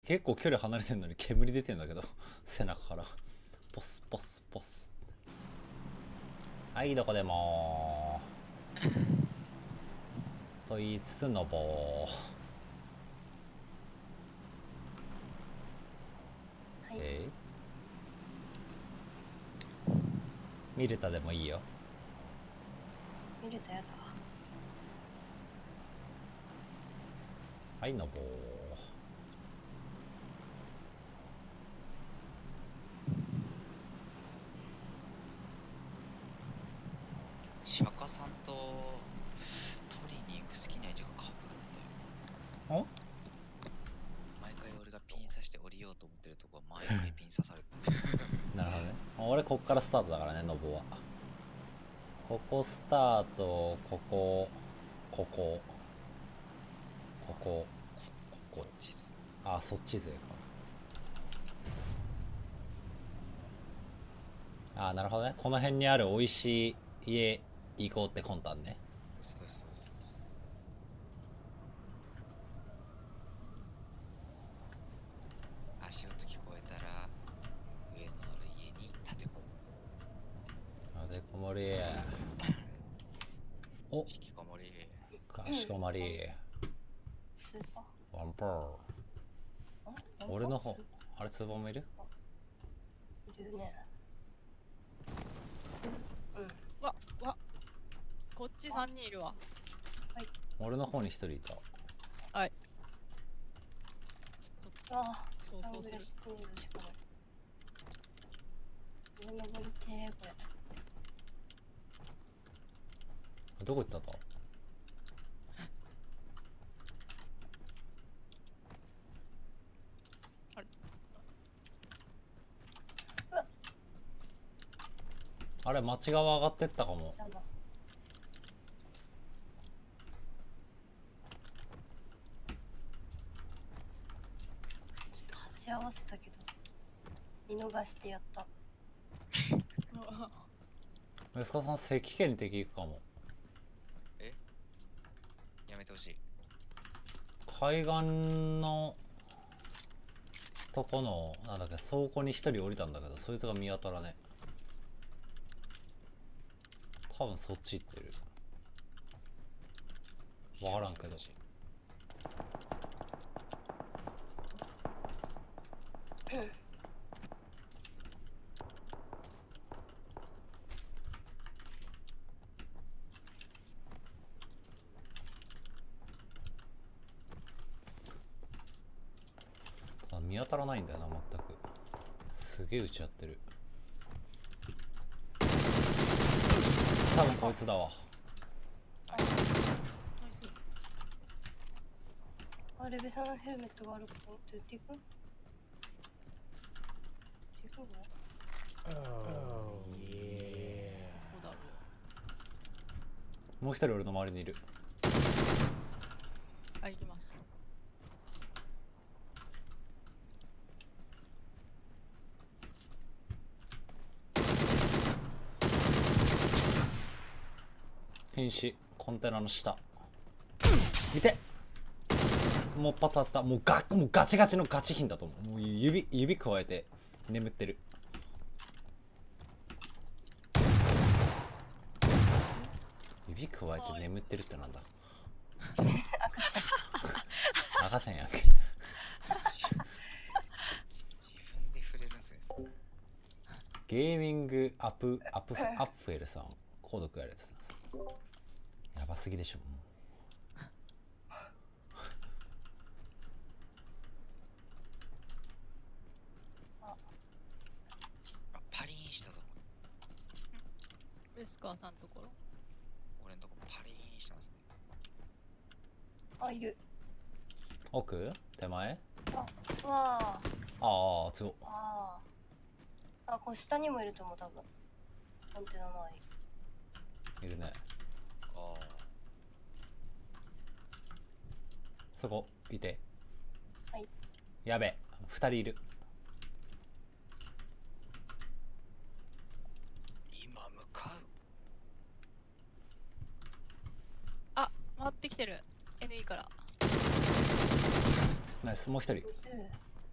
結構距離離れてんのに煙出てんだけど背中からポスポスポス。はいどこでもと言いつつのぼー。ミルタでもいいよ。 ミルタやだ。 はいのぼー。 釈迦さんと取りに行く好きな位置がかぶるんだよ。毎回俺がピン刺して降りようと思ってるとこは毎回ピン刺されてなるほどね。俺こっからスタートだからね、ノボは。ここスタート、ここ、ここ、ここ、こっち。あ、そっち勢か。あ、なるほどね。この辺にある美味しい家行こうって魂胆ね。 そうそうそう。足音聞こえたら上のある家に立てこ立てこもり。お、 引きこもり。 かしこまり。 スーパー。 ワンパー。俺の方、あれツボもいる？ いるね。 わこっち3人いるわ。 はい。 俺の方に1人いた。 はい。 あ、スタングレスピードしかない。上登りてー、これ。 どこ行ったんだ？ あれ？ あれ、町側上がってったかも。 じゃあな。ちょっと鉢合わせたけど見逃してやった。 息子さん、関家に敵行くかも。 え？やめてほしい。 海岸のとこのなんだっけ、倉庫に1人降りたんだけど、そいつが見当たらね。多分そっち行ってる。わからんけど。ただ見当たらないんだよな、全く。すげえ打ち合ってる。多分こいつだわ。 あ、レベさんのヘルメットがあることって言っていく？行くの？ もう一人俺の周りにいる。 あ、行きます。 瀕死、コンテナの下。いて。もう一発当てた。もうガチガチのガチ品だと思う。もう指加えて眠ってる。指加えて眠ってるってなんだ。赤ちゃんやんけ。 自分で触れるんすね。 ゲーミングアップフェルさん、購読ありがとうございます。やばすぎでしょ。 パリーンしたぞ。 ウェスカーさんのところ。 俺のとこパリーンしてますね。 あ、いる。 奥？手前？ あ、わあ。 ああ、強っ。 ああ。あ、こう下にもいると思う、多分。コンテナ周り。 いるね。 ああ。 そこいて。 はい。 やべえ、2人いる。 今向かう。 あ、回ってきてる。NE から。 ナイス、もう一人。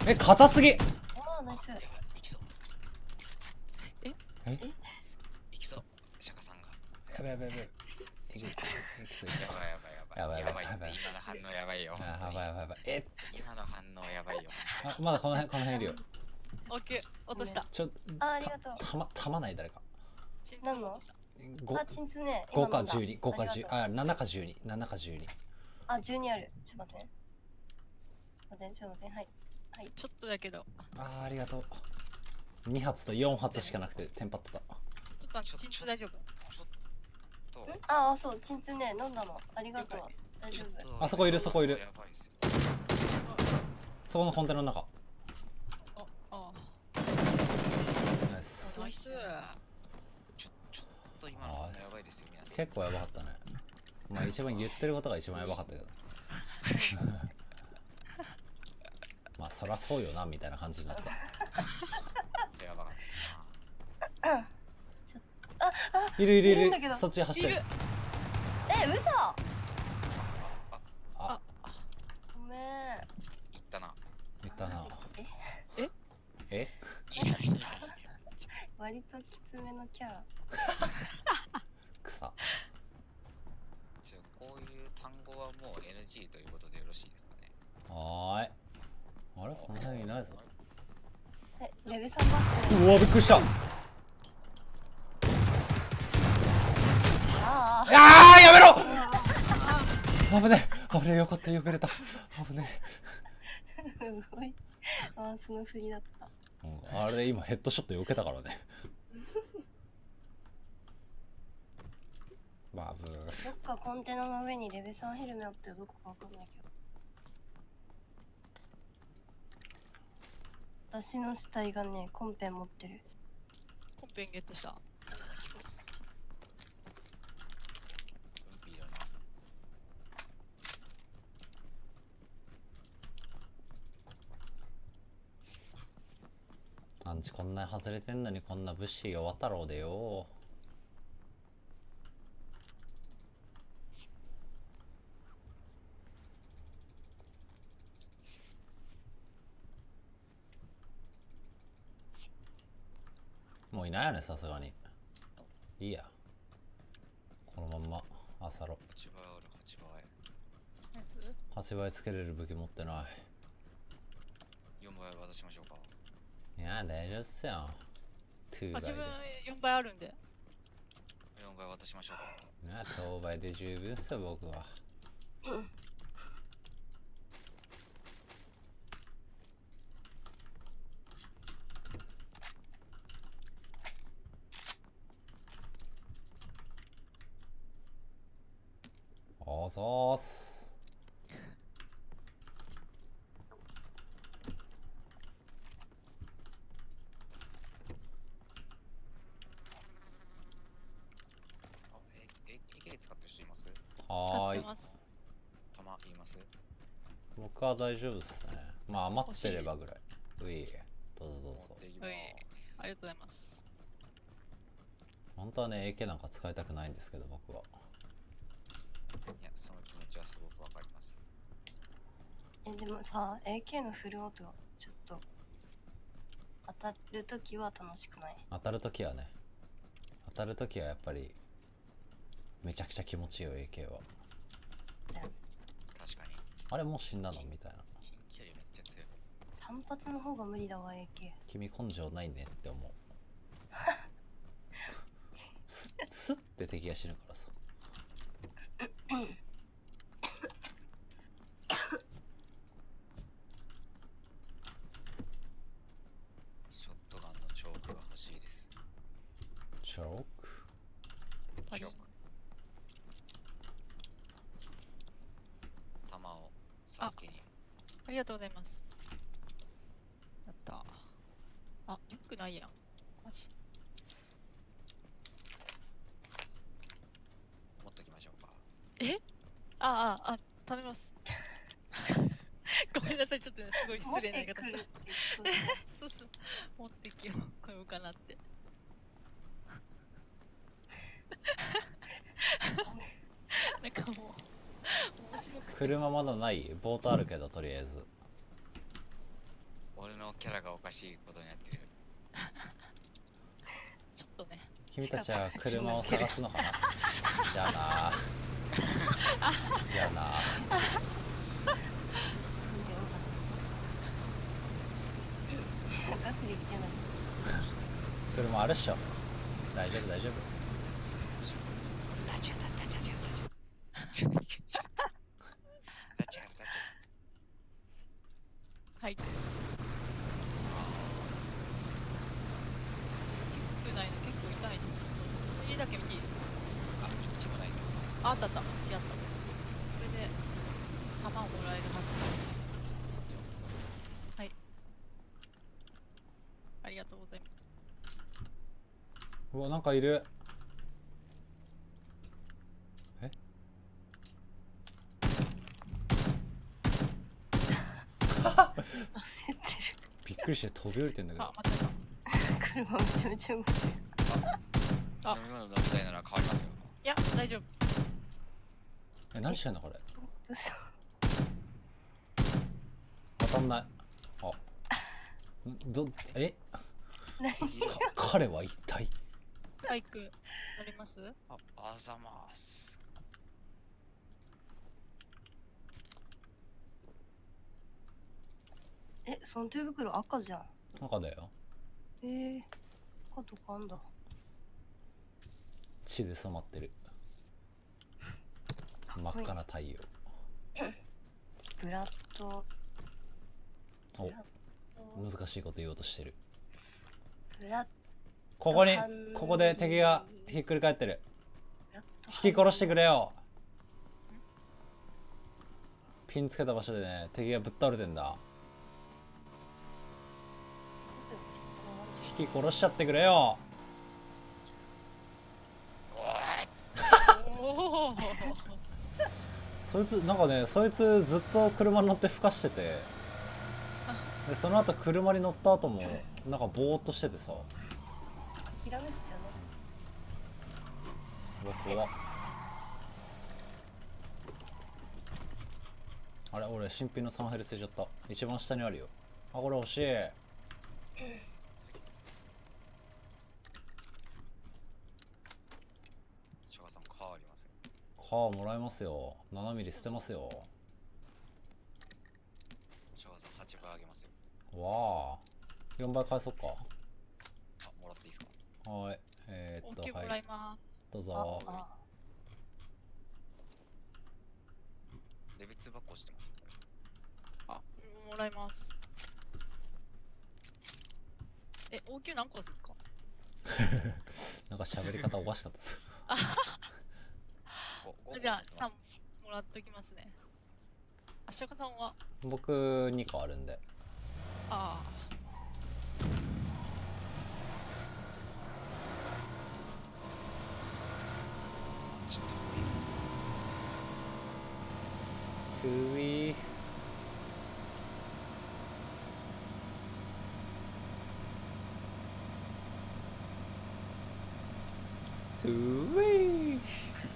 え、硬すぎ。 ああ、ナイス。 やばい、いきそう。 え、 いきそう。釈迦さんが。 やばいやばいやばい。いきそういきそう。 やばいやばいやばい。 やばいややばいばいやばい。 今の反応やばいよ。 やばいやばいやばい。え、 今の反応やばいよ。 あ、まだこの辺いるよ。 オッケー、落とした。 あ、ありがとう。 たまない誰か。 何の 5 あ、鎮痛ね。 か今飲んだ 12、5か10、 ありがとうあ、7か12、7か12。 あ、12ある。ちょっと待ってね。待って、ちょっと待って。はい。はい。 ちょっとだけど。 あー、ありがとう。2発と4発しかなくてテンパってた。 ちょっと鎮痛大丈夫？ ちょっと。 あ、そう、鎮痛ね。飲んだの。ありがとう。大丈夫。 あそこいるそこいるやばいっすよ。 そこのコンテナの中。 あ、 ナイス。 ナイス。 ちょっと今の反応やばいですよ、皆さん。 結構やばかったね。まあ一番言ってることが一番やばかったけど。まあそらそうよなみたいな感じになってた。 やばかったな。 いるいるいるいるんだけど。 そっち走ってる。 嘘。 あ、 ごめん。 いったな。 言ったな。 え、 え？ 割ときつめのキャラ。 草。 こういう単語はもう NG ということでよろしいですかね。 はーい。あれこの辺いないぞ。 レベさんバック。 うわびっくりした。 ああーやめろ。危ねえ危ねえよかったよくれた。危ねあ、すごい。あ、その振りだった。 え。あれ今ヘッドショット避けたからね。バブー。 どっかコンテナの上にレベさんヘルメあってどこかわかんないけど。私の死体がね、コンペン持ってる。 コンペンゲットした。 いいよな。 アンチこんなに外れてんのにこんな物資弱太郎でよ。もういないよねさすがに。いいやこのまんま朝ロ 8倍ある、8倍。 ナイス。 8倍つけれる武器持ってな 4倍渡しましょうか。 い。いや大丈夫っすよ。2倍で。 自分4倍あるんで。 4倍渡しましょうか。 いや当倍で十分っすよ僕は。おそーす。 AK 使ってる人います？ はーい。 ます。 弾言います？ 僕は大丈夫っすね。まあ余ってればぐらい。ういどうぞどうぞ。 持っていきまはいす。 ありがとうございます。 本当はね AK なんか使いたくないんですけど僕は。 いや、その気持ちはすごくわかります。 でもさ、AK のフルオートちょっと当たるときは楽しくない？ 当たるときはね。当たるときはやっぱりめちゃくちゃ気持ちいいよ AK は。 だよね。 確かに。 あれもう死んだのみたいな。 近距離めっちゃ強い。 単発の方が無理だわ AK。 君根性ないねって思う。スッて敵が死ぬからさ。 ショットガンのチョークが欲しいです。 チョークチョーク。弾をサスケに。 ありがとうございます。やった。あ、よくないやん。マジ。 持っときましょうか。 頼みます。ごめんなさい、ちょっとね、すごい失礼な言い方した。そうそう、持ってきよう、こようかなって。なんかもう、面白くて。 車まだないボートあるけどとりあえず。 俺俺のキャラがおかしいことになってる。 ちょっとね。 君たちは車を探すのかな。じゃあなじゃあな。 ガチで言ってない。 車あるっしょ。大丈夫大丈夫。 立ち上がった立ち上がった立ち上がった立ち上がったはい。結構ないの結構痛いの。家だけ見ていいですか？ あ、一もないぞ。 あったあった。違った。これで弾をもらえるはずです。はい。ありがとうございます。 うわ、なんかいる。え焦ってる。 びっくりして飛び降りてんだけど。 あ、間違えた。 車めちゃめちゃ動いてる。 あ飲み物飲みたいなら変わりますよ。 いや、大丈夫。 え、何してんのこれ。 どうした？ 渡んない。あえ何？ 彼は一体。 バイク乗ります？ あ、あざます。 え、その手袋赤じゃん。 赤だよ。 赤とかあんだ。 血で染まってる。真っ赤な太陽。 ブラッド。 おブラッド。 難しいこと言おうとしてる。 ブラッここで敵がひっくり返ってる。引き殺してくれよ。ピンつけた場所でね、敵がぶっ倒れてんだ。引き殺しちゃってくれよ。 おお。 そいつなんかね、そいつずっと車に乗ってふかしてて、でその後車に乗った後もなんかぼーっとしててさ。 諦めてたよね。 うわ怖っ。あれ、俺新品のサンヘル捨てちゃった。一番下にあるよ。あ、これ欲しい。 シャガさん、カーありますよ。 カーもらえますよ。7ミリ捨てますよ。 シャガさん、8倍あげますよ。 わあ、4倍返そっか。 あ、もらっていいですか？ はい。はお給もらいい。 ます。 どうぞ。 レベツ箱してますよ。 あ、もらいます。え、応急何個ですか？ なんか喋り方おかしかったです。 じゃあ3もらっときますね。あ、シャカさんは？ 僕2個あるんで。 あちょっトゥーイー。トゥーイー。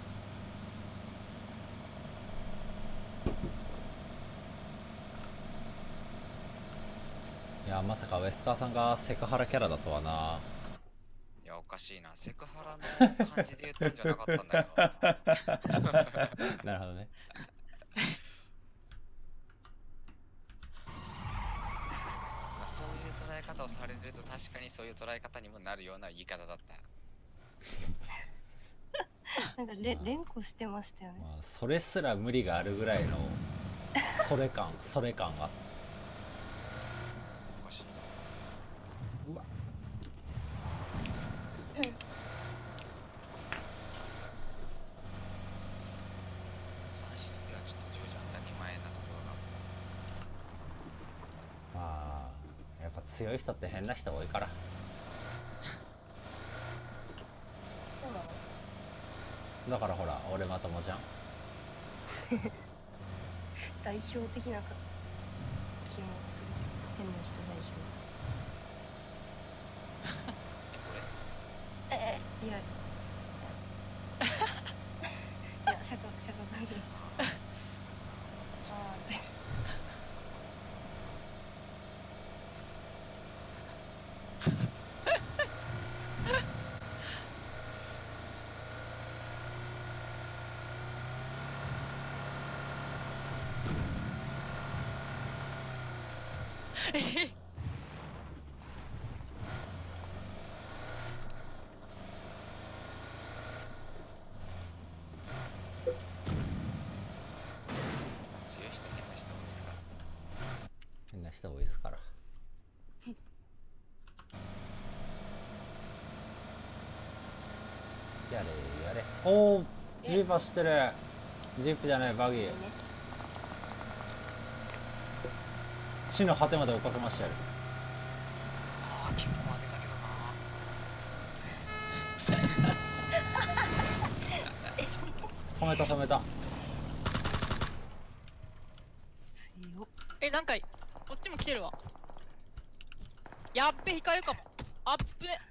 いや、まさかウエスカーさんがセクハラキャラだとはな。 いや、おかしいな。セクハラの感じで言ったんじゃなかったんだけど。 なるほどね。 そういう捉え方をされると確かにそういう捉え方にもなるような言い方だった。 なんか連呼してましたよね。 まあ、それすら無理があるぐらいのそれ感が。 おかしい。 うわ。 算出ではちょっとジョージ当たり前なところが。 まあやっぱ強い人って変な人多いから。 そうなの？ だからほら、俺まともじゃん。 代表的な気もする。変な人代表。いや。いや、釈迦君。 強い人変な人多いですから。 変な人多いですからやれやれ。おお、ジープ走ってる。ジープじゃないバギー。 いいね。 地の果てまで追っかけましたよ。 ああ結構当てたけど止めた止めた。 強っ。 え、なんかこっちも来てるわ。やっべ、引かれるかも。あっぶね。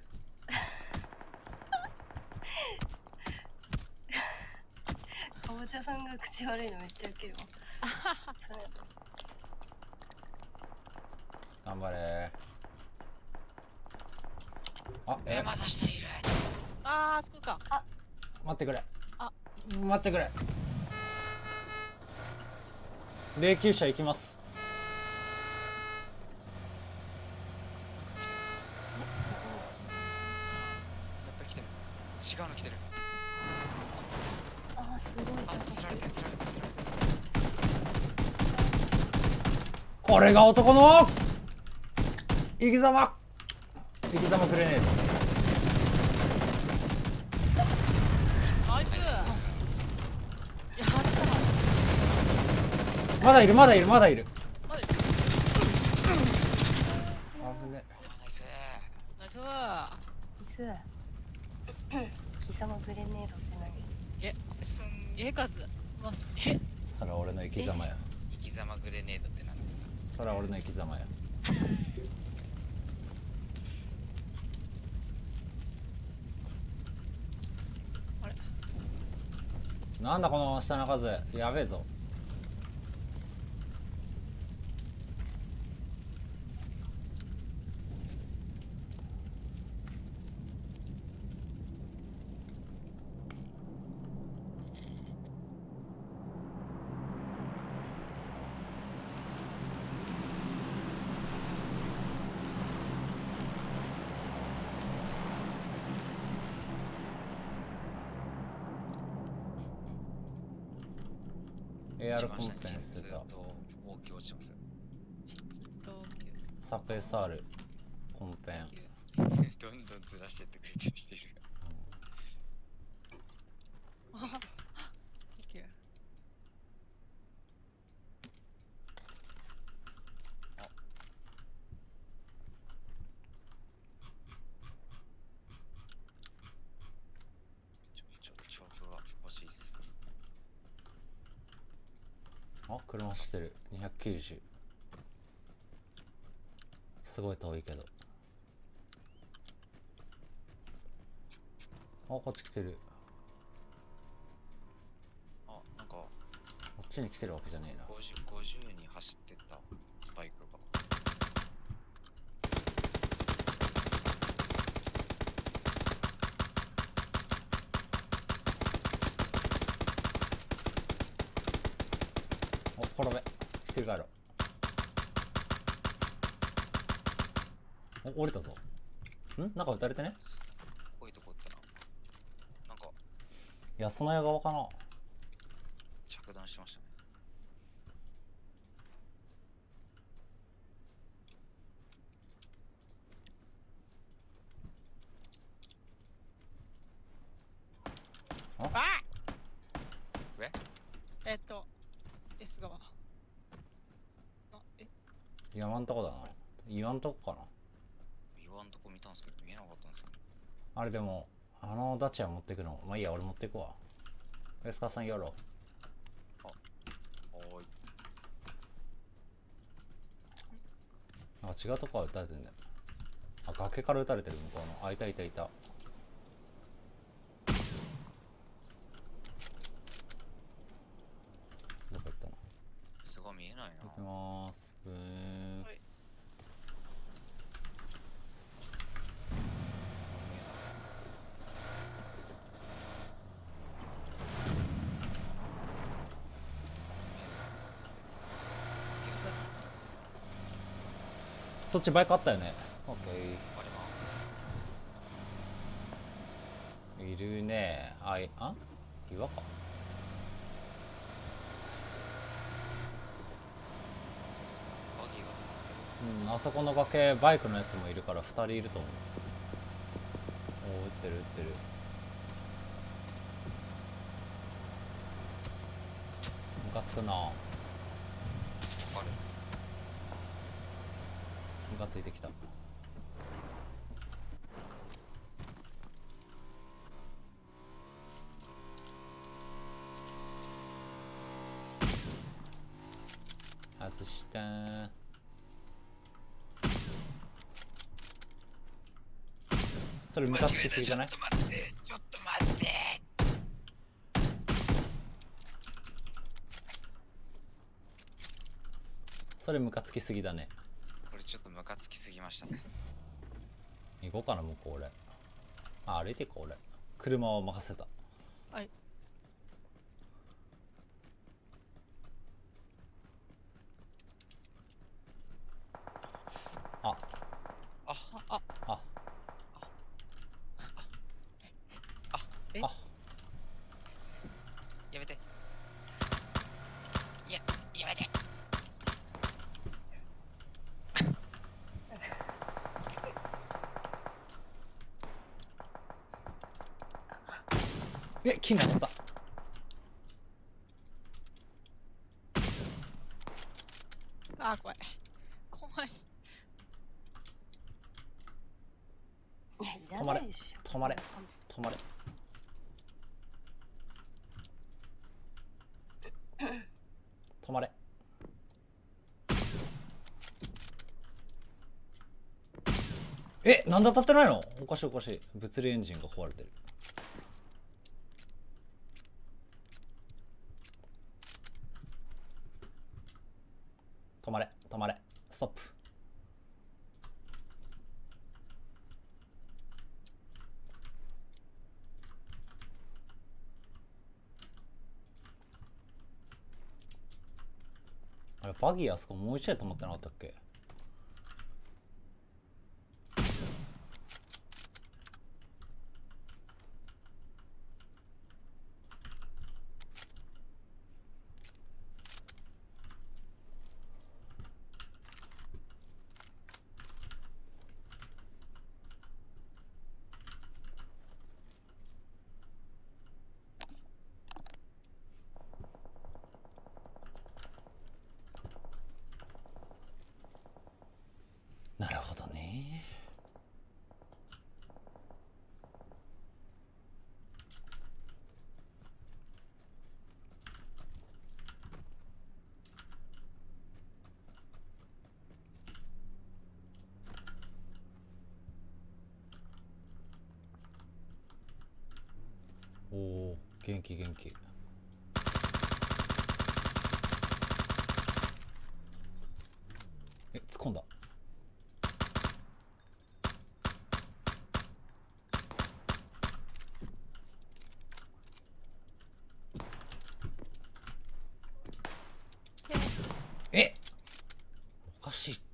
かぼちゃさんが口悪いのめっちゃウケるわ。そうやと頑張れ。あ、 な。まだ下いる。 あー、そこか。 待ってくれ。 あ、 待ってくれ。霊柩車行きます。 すやっぱり来てる。違うの来てる。 ごい。あー、すごい。 あ、釣られてる釣られてる釣られてる。 これが男の生き様。生き様くれねえと。 ナイス。やったわ。 まだいるまだいるまだいる。 まだいる。 危ね。 あ、ナイス。 ナイス。 ミス。貴様グレネードって何？ すんげえ数。ま、 それは俺の生き様や。 生き様グレネードって何ですか？ それは俺の生き様や。 あれ、 なんだこの下の数。やべえぞ。AR コンペンスとと大きい落ちてますよ。 サプ SR コンペン。 どんどんずらしてってくれてる人いるよ。 Thank you. 調布は欲しいっす。 あ、車走ってる。290。すごい遠いけど。あ、こっち来てる。 あ、なんかこっちに来てるわけじゃねえな。 50に走ってったバイクが。 お、転べ。ひっくり返ろう。お、降りたぞ。ん、なんか撃たれてね。 こういうとこってなんか安野屋側かな。 着弾してましたね。 あ、 上？ S 側。 山んとこだな。岩んとこかな。 岩んとこ見たんですけど見えなかったんですよね。 あれでも、あのダチは持ってくの。まあいいや、俺持ってくわ。上塚さんやろう。 おーい。 なんか違うとこから撃たれてんだよ。あ、崖から撃たれてる向こうの。あ、いたいたいた。どこ行ったの。 すごい見えないな。 行きまーす。ブーン。 はい。 消す。 そっちバイクあったよね。オッケあります。 ー。いるね。あ、岩か。 バギーがうん、あそこの崖バイクのやつもいるから2人いると思う。おお、撃ってる撃ってる。ムカつくな。 止まってる。 ムカついてきた。外したー。それムカつきすぎじゃない？ ちょっと待って、ちょっと待って。 それムカつきすぎだね。 これちょっとムカつきすぎましたね。 行こうかな、向こう俺。あ、歩いて行こう俺。車を任せた。 はい。 あ、 あ、 あ、 あ、 えあ、 やめて。いや、やめて。 木に当たった。 あ、怖い。怖い。 いや、いらないでしょ。 止まれパンツ止まれ。止まれ。なんで当たってないの？おかしいおかしい。物理エンジンが壊れてる。止まれ止まれ。ストップ。あれバギーあそこもう一台止まってなかったっけ？なるほどね。おお、元気元気。突っ込んだ。おかしいって。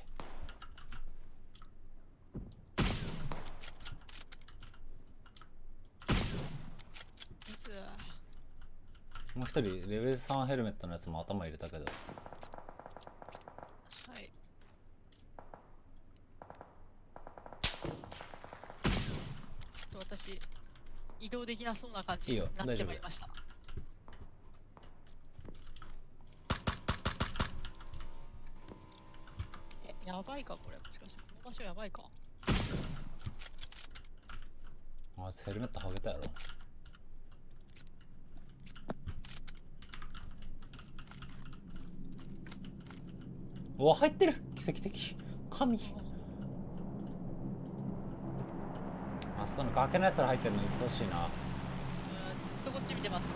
です。 もう一人レベル3ヘルメットのやつも頭入れたけど。 はい。ちょっと私、移動できなそうな感じにいいよなってまいりました。やばいかこれ。もしかしてこの場所やばいか。 あいつヘルメットはげたやろ。うわ、入ってる。奇跡的。神。あそこの崖のやつら入ってるの鬱陶しいな。 ずっとこっち見てます。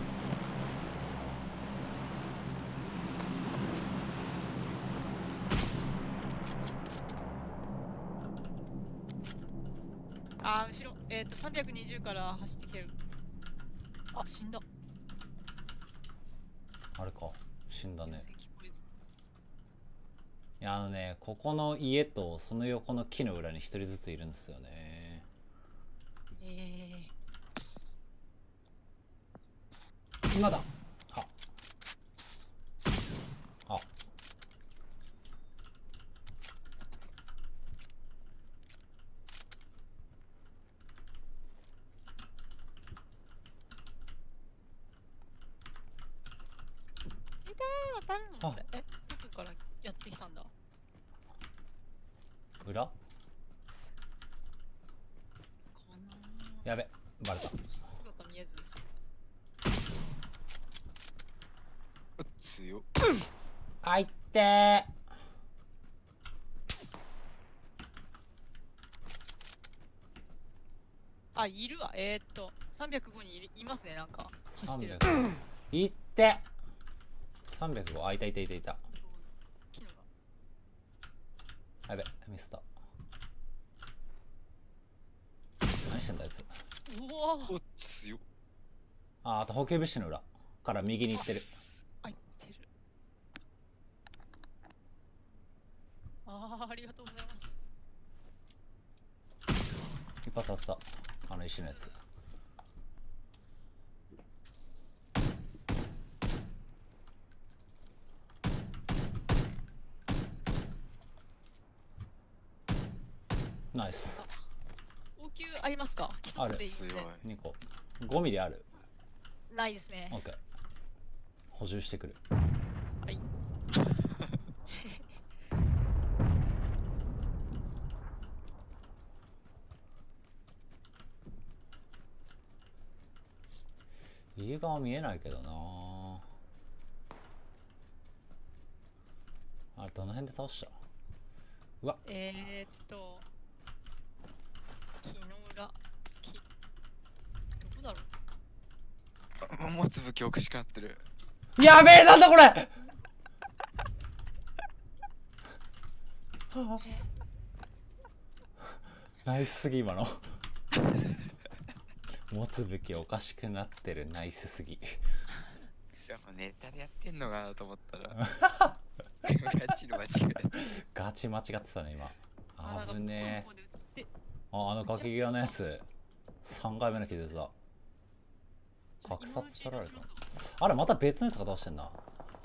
あー、後ろ、320から走ってきてる。あ、死んだ。 あれか、死んだね。 聞こえずいやここの家とその横の木の裏に一人ずついるんですよね。今だ。あ誰のこれどこからやってきたんだ。 裏かな。 やべバレた。 姿見えずです。 強っ。 あいってー。 あ、いるわ。305にいますね、なんか。走ってる。 300いって305。あ、いたいたいたいた。 木のが。 やべミスった。何してんだあいつ。 うわお強っ。 あと補給物資の裏から右に行ってる。 あ、行ってる。ありがとうございます。 一発当てた。あの石のやつ。ナイス。 応急ありますか？一ある。 つでいいので。 2個。5ミリある。 ないですね。 OK。補充してくる。 はい。 家側見えないけどな。あれどの辺で倒した？うわ木の裏。木。どこだろう。 もうつぶきおかしくなってる。 やべえなんだこれナイスすぎ今の持つ武器おかしくなってる。ナイスすぎ。 いやもうネタでやってんのかなと思ったらガチの間違い。 ガチ間違ってたね今。 なんか危ねここで映って。 え。あの崖際のやつ3回目の気絶だ。格殺取られた。あれまた別のやつが倒してんな。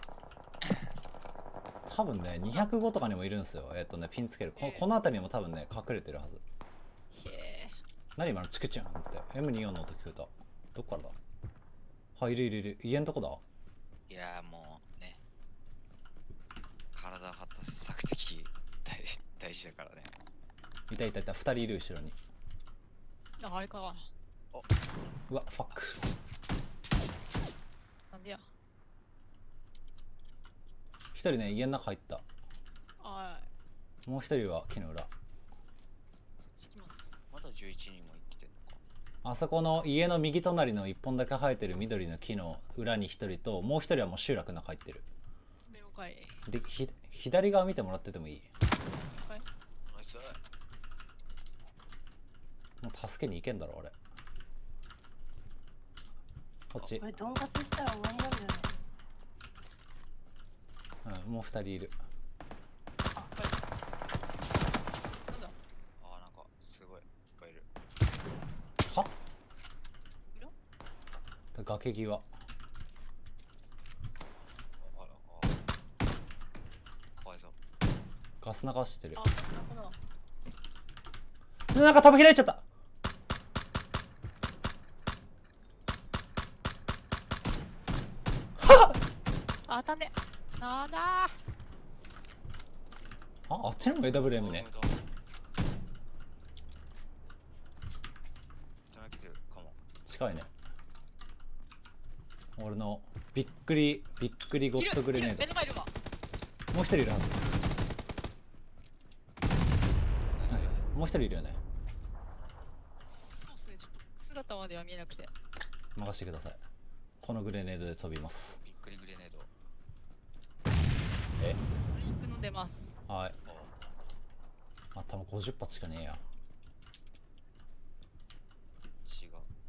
多分ね205とかにもいるんですよ。ピンつけるこの辺りにも多分ね隠れてるはず。 へえ。 何今のチクチュンって M24 の音聞こえた。どっからだ。いるいるいる。家のとこだ。 いやもうね、体を張った索敵大事だからね。 いたいたいた。2人いる後ろに。 あれか。 うわファック。 なんでや。 1人ね家の中入った。 はい。 もう1人は木の裏。 そっち行きます。 まだ11人も生きてんのか。 あそこの家の右隣の1本だけ生えてる緑の木の裏に1人と、もう1人はもう集落の中入ってる。 了解。 で左側見てもらっててもいい？ はい。 ナイス。 もう助けに行けんだろ俺。こっち。 これドンカツしたら終わりなんだよね。 もう2人いる。 なんだ。 あなんかすごいいっぱいいる。 は？ 裏？ 崖際。 あかわいそう。 ガス流してる。 あ、なるほど。 なんかタブ開いちゃった。 あ、当たんね。なんだあっちにも AWM ね。 来てるかも。 近いね。俺のびっくりゴッドグレネード。 目の前いるわ。 もう1人いるはず。もう1人いるよね。 そうっすね、ちょっと姿までは見えなくて。 任せてください。このグレネードで飛びます。 びっくりグレネード。 え、 ドリンク飲んでます。 はい。あ、多分50発しかねえや。 違う。 ち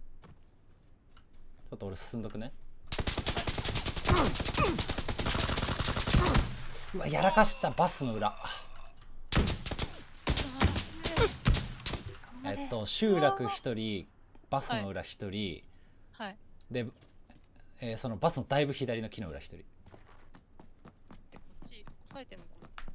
ょっと俺進んどくね。 うわ、やらかした。バスの裏。集落1人、バスの裏1人、 はい。 で、そのバスのだいぶ左の木の裏1人。 で、こっち押さえてんのか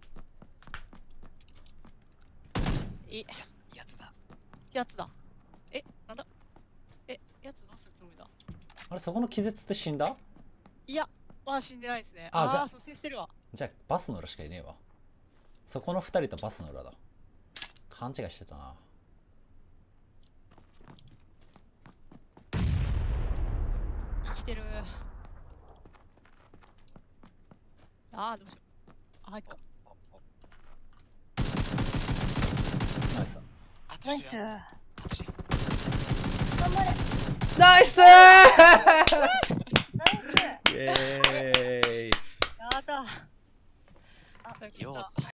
な。 やつだ。 やつだ。なんだ。やつどうするつもりだ。 あれ、そこの気絶って死んだ？ いや、まあ死んでないですね。 あ、じゃあ蘇生してるわ。 じゃあバスの裏しかいねえわ。そこの2人とバスの裏だ。勘違いしてたな。 生きてる。どうしよう。入った。 ナイス。 ナイス。 あとして頑張れ。 ナイスーナイス。 イエーイ。 やだ。 よう